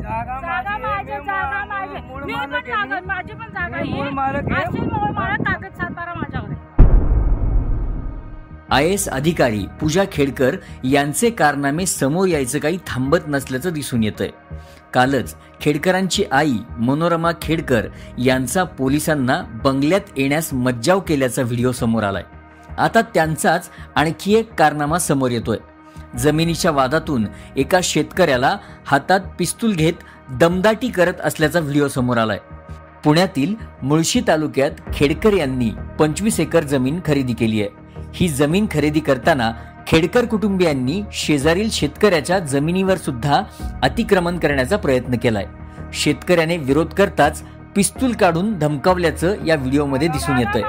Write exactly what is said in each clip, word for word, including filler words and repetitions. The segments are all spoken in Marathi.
जागा माझी, जागा माझी. मी पण जागा, माझी पण जागा आहे. असेल मूळ मालक, कागद सातबारा माझ्यावर आहे. आय ए एस अधिकारी पूजा खेडकर यांचे कारनामे समोर यायचं काही थांबत नसल्याचं दिसून येतंय. कालच खेडकरांची आई मनोरमा खेडकर यांचा पोलिसांना बंगल्यात येण्यास मज्जाव केल्याचा व्हिडिओ समोर आलाय. आता त्यांचाच आणखी एक कारनामा समोर येतोय. जमिनीच्या वादातून एका शेतकऱ्याला हातात पिस्तूल घेत दमदाटी करत असल्याचा व्हिडिओ समोर आलाय. पुण्यातील मुळशी तालुक्यात खेडकर यांनी पंचवीस एकर जमीन खरेदी केली आहे. ही जमीन खरेदी करताना खेडकर कुटुंबियांनी शेजारील शेतकऱ्याच्या जमिनीवर सुद्धा अतिक्रमण करण्याचा प्रयत्न केलाय. शेतकऱ्याने विरोध करताच पिस्तूल काढून धमकावल्याचं या व्हिडिओमध्ये दिसून येतंय.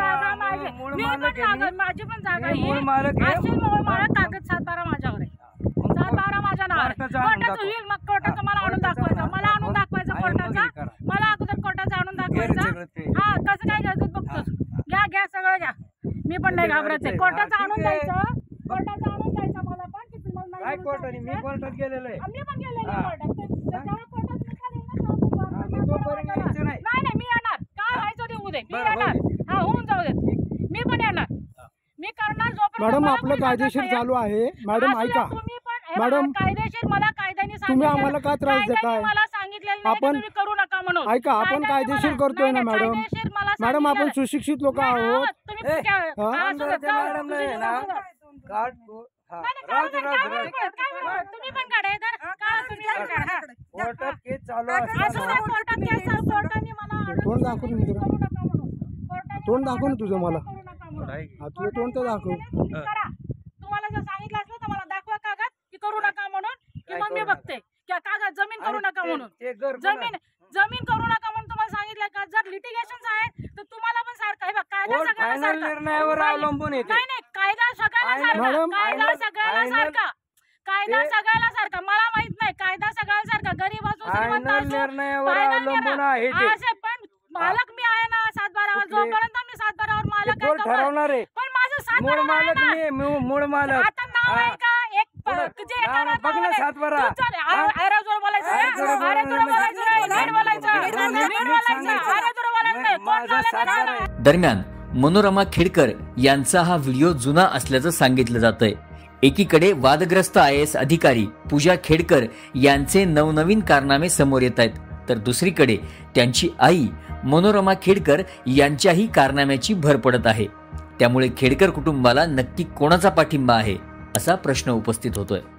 माझी पण जागा आहे. असेल मूळ मालक, कागद सातबारा माझ्यावर आहे. सातबारा माझ्या नावावर. कोर्टाचं होईल, मग कोर्टाचं मला आणून दाखवायचं, मला आणून दाखवायचं कोर्टाचा, मला अगोदर कोर्टाचं आणून दाखवायचं. हा, कसं काय घ्यायचं बघतोस. घ्या घ्या सगळं घ्या. मी पण नाही घाबरायचं. कोर्टाचं आणून द्यायचं, कोर्टाचं आणून द्यायचं मला पण. की तुम्हाला नाही कोर्टाने, मी कोर्टात गेलेलो आहे. मी पण गेलेलो आहे कोर्टात. त्याच्यावर कोर्टात नाही नाही, मी येणार. काय व्हायचं ते होऊ दे, मी येणार. हा, होऊन जाऊ दे, मी पण येणार. मी करणार. मॅडम, आपलं कायदेशीर चालू आहे. मॅडम ऐका, मॅडम कायदेशीर, मला कायद्याने तुम्ही आम्हाला का त्रास देताय? मला सांगितलेलं आपण तुम्ही करू नका म्हणून. ऐका, आपण कायदेशीर करतोय ना मॅडम. मॅडम, आपण सुशिक्षित लोक आहोत. तुम्ही पण काढा इधर. तुम्ही पण काढा. कोर्टात केस चालू कोर्टात केस चालू. कोर्टाने मला तोंड दाखवून मी जरा. तोंड दाखव ना तुझं मला. हा, तुझं तोंड तर दाखव. तुम्हाला जर सांगितलं असलं तर मला दाखवा कागद की करू नका म्हणून, की मग मी बघते की कागद जमीन करू नका म्हणून. जमीन जमीन करू नका म्हणून तुम्हाला सांगितलं का? जर लिटिगेशन आहे तर तुम्हाला पण सारखं आहे. बघ, कायदा सगळ्यांना निर्णयावर अवलंबून येते. नाही नाही, कायदा सगळ्याला सारखा. कायदा सगळ्याला सारखा. कायदा सगळ्याला सारखा. मला माहित नाही, कायदा सगळ्याला सारखा. गरीब असो, श्रीमंत असो, निर्णयावर अवलंबून आहे ते. असे पण मालक मी आहे ना सातबारावर. जोपर्यंत मी सातबारावर मालक आहे ठरवणार आहे. पण माझं मूळ सातबारा मालक मी, मूळ मालक. आता नाव आहे का? एक जे एका बघ ना सातबारा. अरे जोर बोलायचं, अरे जोर बोलायचं, नीट बोलायचं, नीट बोलायचं, अरे जोर बोलायचं. दरम्यान मनोरमा खेडकर यांचा हा व्हिडिओ जुना असल्याचं सांगितलं जातंय. एकीकडे वादग्रस्त आय ए एस अधिकारी पूजा खेडकर यांचे नवनवीन कारनामे समोर येत आहेत, तर दुसरीकडे त्यांची आई मनोरमा खेडकर यांच्याही कारनाम्याची भर पडत आहे. त्यामुळे खेडकर कुटुंबाला नक्की कोणाचा पाठिंबा आहे असा प्रश्न उपस्थित होतोय.